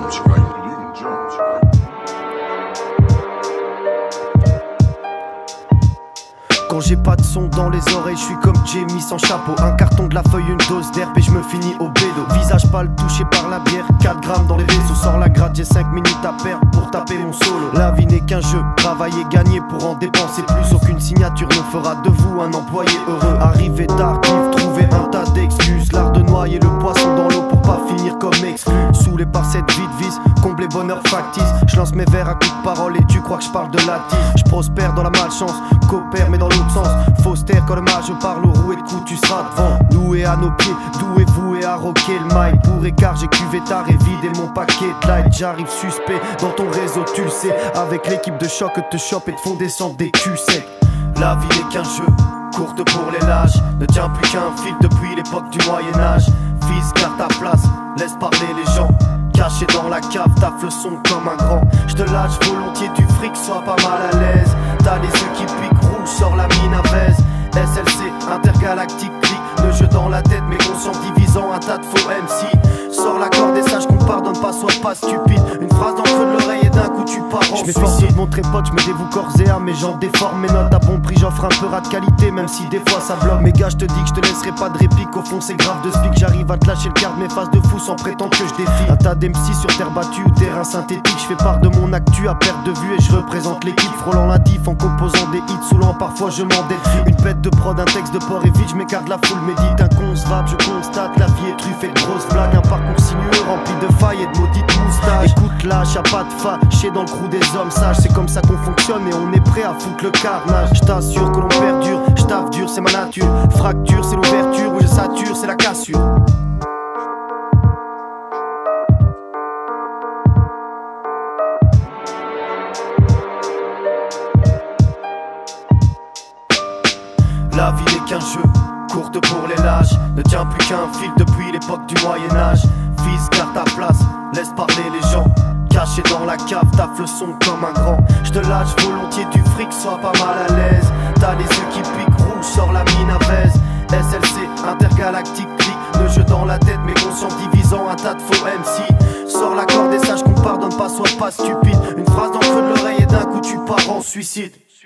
jumps, right? Bleeding jumps, right? Quand j'ai pas de son dans les oreilles, je suis comme Jamie sans chapeau. Un carton de la feuille, une dose d'herbe et je me finis au bédo. Visage pâle touché par la bière, 4 grammes dans les vaisseaux. Sors la gratte, j'ai 5 minutes à perdre pour taper mon solo. La vie n'est qu'un jeu, travailler, gagner pour en dépenser plus. Aucune signature ne fera de vous un employé heureux. Arrivé tardif, trouver un tas d'excuses. L'art de noyer le poisson dans l'eau pour pas finir comme exclu. Saoulé par cette vie de vis, comblé bonheur factice. Je lance mes vers à coups de parole et tu crois que je parle de la tige. Je prospère dans la malchance, coopère mais dans l'autre sens. Fausse terre quand le mage parle au rouet de coups, tu seras devant. Loué à nos pieds, doué voué à rocker le mic. Pour écart j'ai cuvé tard et vidé mon paquet de light. J'arrive suspect dans ton réseau, tu le sais. Avec l'équipe de choc te chope et te font descendre des culs secs. La vie n'est qu'un jeu, courte pour les lâches. Ne tient plus qu'un fil depuis l'époque du Moyen-Âge. Fils, garde ta place, laisse parler les gens. Caché dans la cave, taffe le son comme un grand. Je te lâche volontiers du fric, sois pas mal à l'aise. T'as les yeux qui piquent, rouge, sors la mine à baise. SLC, intergalactique, clic, le jeu dans la tête, mais conscient divisant un tas de faux MC. Sors la corde et sache qu'on pardonne pas, sois pas stupide. Une phrase dans le creux de l'oreille et d'un coup tu pars en suicide. Je m'efforce de montrer pote, je me dévoue corps et âme. Mes gens déforment mes notes à bon prix, j'offre un peu rat de qualité, même si des fois ça bloque. Mes gars, je te dis que je te laisserai pas de réplique, au fond c'est grave de speak. J'arrive à te lâcher le quart de mes phases de fou sans prétendre que je défie. Un tas d'MC sur terre battue ou terrain synthétique. Je fais part de mon actu à perte de vue et je représente l'équipe. Frôlant la diff en composant des hits saoulant, parfois je m'endette. Une pète de prod, un texte de port et vite, je m'écarte de la foule, médite inconcevable. Je constate la vie est truffée de grosses blagues. Un parcours sinueux rempli de failles et de maudites moustaches. Écoute lâche, y'a pas de fâché dans le crew des hommes sages. C'est comme ça qu'on fonctionne et on est prêt à foutre le carnage. Je t'assure que l'on perdure, je taffe dur, c'est ma nature. Fracture, c'est l'ouverture, où je sature, c'est la cassure. La vie n'est qu'un jeu, courte pour les lâches. Ne tient plus qu'un fil depuis l'époque du Moyen-Âge. Fils, garde ta place, laisse parler les gens. Caché dans la cave, taffe le son comme un grand. Je te lâche volontiers du fric, sois pas mal à l'aise. T'as les yeux qui piquent, rouge, sors la mine à baise. SLC, intergalactique, clic, le jeu dans la tête, mais conscient divisant un tas de faux MC. Sors la corde et sache qu'on pardonne pas, sois pas stupide. Une phrase dans le creux de l'oreille et d'un coup tu pars en suicide.